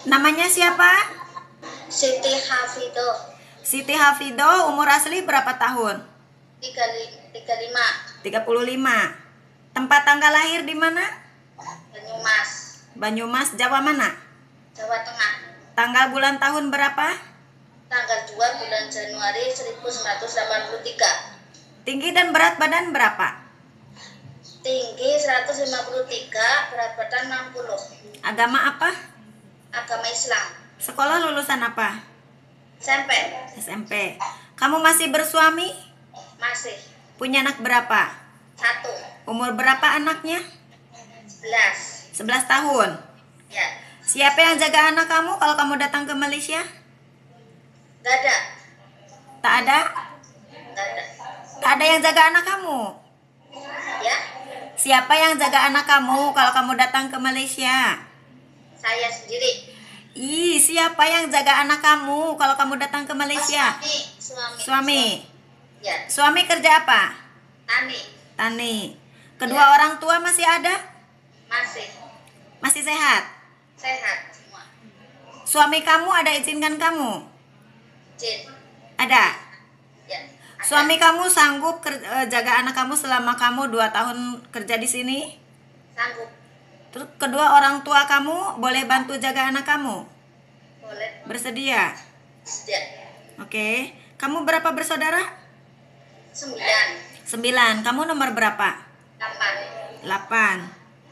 Namanya siapa? Siti Hafido. Siti Hafido, umur asli berapa tahun? 35. 35. Tempat tanggal lahir di mana? Banyumas, Banyumas, Jawa mana? Jawa Tengah. Tanggal bulan tahun berapa? Tanggal 2 bulan Januari 1983. Tinggi dan berat badan berapa? Tinggi 153, berat badan 60. Agama apa? Agama Islam. Sekolah lulusan apa? SMP. SMP. Kamu masih bersuami? Masih. Punya anak berapa? 1. Umur berapa anaknya? 11. 11 tahun. Ya. Siapa yang jaga anak kamu kalau kamu datang ke Malaysia? Gak ada. Tak ada? Gak ada. Tak ada yang jaga anak kamu? Ya. Siapa yang jaga anak kamu kalau kamu datang ke Malaysia? Saya sendiri. Ih, siapa yang jaga anak kamu kalau kamu datang ke Malaysia? Suami. Ya. Suami kerja apa? Tani. Tani. Kedua orang tua masih ada? Masih. Masih sehat? Sehat semua. Suami kamu ada izinkan kamu? Jin. Ada. Ya. Ada. Suami kamu sanggup jaga anak kamu selama kamu 2 tahun kerja di sini? Sanggup. Terus kedua orang tua kamu boleh bantu jaga anak kamu? Boleh. Bersedia? Sejak. Oke. Kamu berapa bersaudara? 9. 9. Kamu nomor berapa? 8. 8.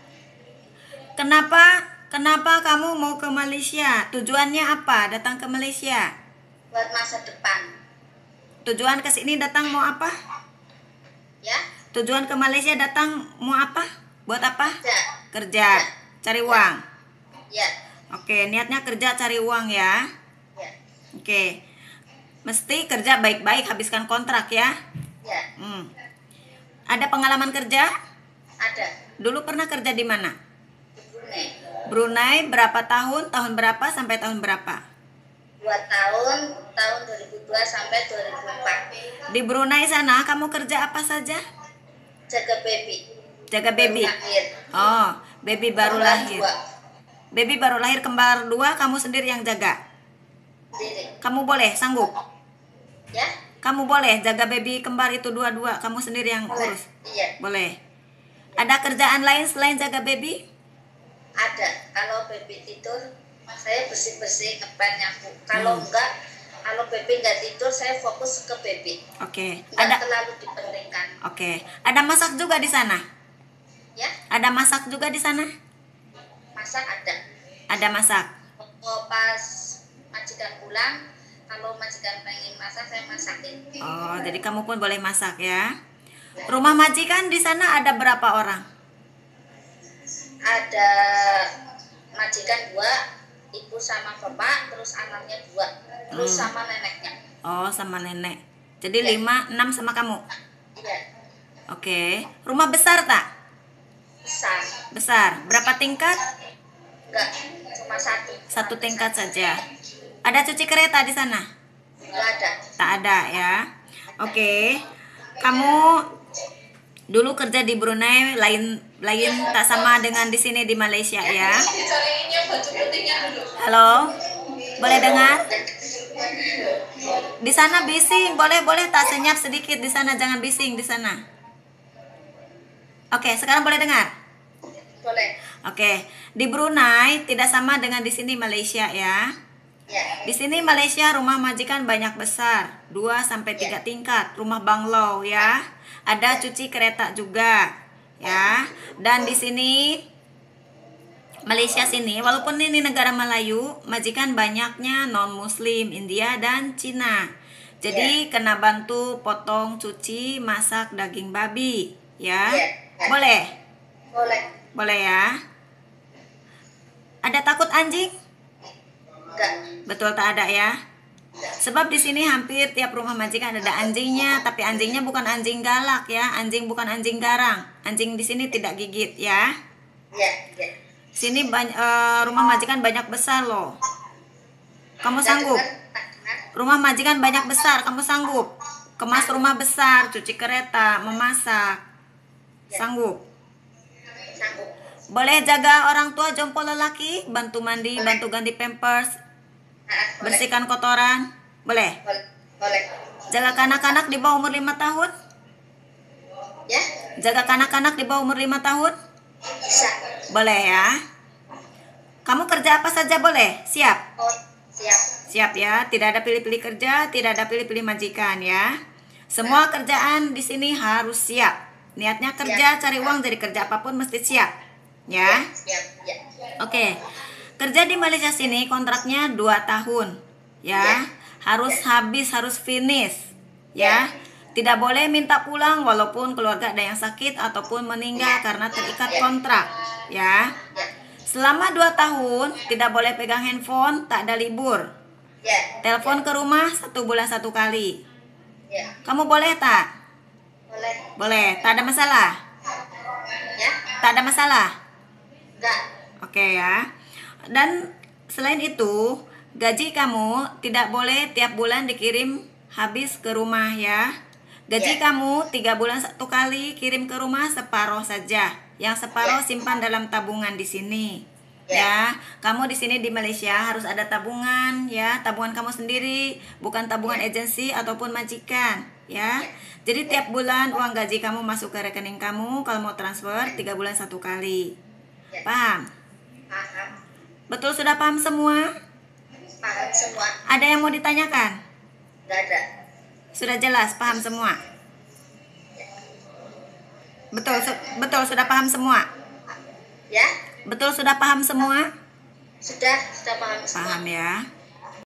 Kenapa kamu mau ke Malaysia? Tujuannya apa datang ke Malaysia? Buat masa depan. Tujuan ke sini datang mau apa? Ya. Tujuan ke Malaysia datang mau apa? Buat apa? Ya. Kerja, cari uang. Ya. Oke, niatnya kerja cari uang ya. Ya. Oke. Mesti kerja baik-baik, habiskan kontrak ya. Ya. Ada pengalaman kerja? Ada. Dulu pernah kerja di mana? Di Brunei. Brunei berapa tahun? Tahun berapa sampai tahun berapa? 2 tahun, tahun 2002 sampai 2004. Di Brunei sana kamu kerja apa saja? Jaga baby. Jaga baby. Baru lahir. Oh, baby baru Kembar lahir. 2. Baby baru lahir kembar 2, kamu sendiri yang jaga. Sendiri. Kamu boleh sanggup? Ya. Kamu boleh jaga baby kembar itu dua-dua, kamu sendiri yang Boleh. urus? Iya. Boleh. Ada kerjaan lain selain jaga baby? Ada. Kalau baby tidur, saya bersih-bersih, ngepel, nyapu. Kalau enggak, kalau baby enggak tidur, saya fokus ke baby. Oke. Enggak terlalu dipentingkan. Oke. Ada masak juga di sana? Ya. Ada masak juga di sana? Masak ada. Ada masak. Oh, pas majikan pulang, kalau majikan pengen masak, saya masakin. Oh, jadi kamu pun boleh masak ya. Rumah majikan di sana ada berapa orang? Ada majikan 2, ibu sama bapak, terus anaknya 2, terus sama neneknya. Oh, sama nenek. Jadi Ya. 5, 6 sama kamu. Iya. Oke. Rumah besar tak? Besar. Besar. Berapa tingkat? Enggak, cuma 1. 1 tingkat saja. Ada cuci kereta di sana? Enggak ada. Tak ada ya. Oke. Kamu dulu kerja di Brunei lain tak sama dengan di sini di Malaysia ya. Halo. Boleh dengar? Di sana bising, boleh tak senyap sedikit di sana, jangan bising di sana. Oke, sekarang boleh dengar? Boleh. Oke. Di Brunei tidak sama dengan di sini Malaysia ya. Ya. Di sini Malaysia rumah majikan banyak besar, 2 sampai 3 tingkat, rumah banglau ya. Ada cuci kereta juga ya. Dan di sini Malaysia sini walaupun ini negara Melayu, majikan banyaknya non-muslim, India dan Cina. Jadi kena bantu potong, cuci, masak daging babi ya. Boleh? Boleh. Boleh ya. Ada takut anjing? Enggak. Betul tak ada ya? Sebab di sini hampir tiap rumah majikan ada anjingnya, tapi anjingnya bukan anjing galak ya, anjing bukan anjing garang. Anjing di sini tidak gigit ya. Ya, ya. Sini rumah majikan banyak besar loh. Kamu sanggup? Rumah majikan banyak besar, kamu sanggup? Kemas rumah besar, cuci kereta, memasak. Sanggup? Sanggup. Boleh jaga orang tua jompo lelaki, bantu mandi, bantu ganti pampers, boleh. bersihkan kotoran. Boleh? Boleh. Jaga kanak-kanak di bawah umur 5 tahun? Ya, Jaga kanak-kanak di bawah umur 5 tahun? bisa. Boleh ya. Kamu kerja apa saja boleh? Siap? Oh, siap. Siap ya. Tidak ada pilih-pilih kerja, tidak ada pilih-pilih majikan ya. Semua kerjaan di sini harus siap. Niatnya kerja, cari uang, jadi kerja apapun mesti siap. Ya. Siap. Ya. Oke. Kerja di Malaysia sini kontraknya 2 tahun. Ya. Harus habis, harus finish. Ya. Tidak boleh minta pulang walaupun keluarga ada yang sakit ataupun meninggal karena terikat kontrak. Ya. Selama 2 tahun tidak boleh pegang handphone, tak ada libur. Ya. Telepon ke rumah 1 bulan 1 kali. Ya. Kamu boleh tak? Boleh. Boleh, tak ada masalah. Ya. Tak ada masalah. Enggak. Oke ya. Dan selain itu, gaji kamu tidak boleh tiap bulan dikirim habis ke rumah ya. Gaji kamu 3 bulan 1 kali kirim ke rumah separuh saja. Yang separuh simpan dalam tabungan di sini. Ya, kamu di sini di Malaysia harus ada tabungan ya, tabungan kamu sendiri, bukan tabungan agensi ataupun majikan ya. Jadi tiap bulan uang gaji kamu masuk ke rekening kamu, kalau mau transfer 3 bulan 1 kali. Paham? Paham. Betul sudah paham semua? Paham semua. Ada yang mau ditanyakan? Enggak ada. Sudah jelas, paham semua? Betul sudah paham semua? Ya. Betul sudah paham semua? Sudah paham semua. Paham ya.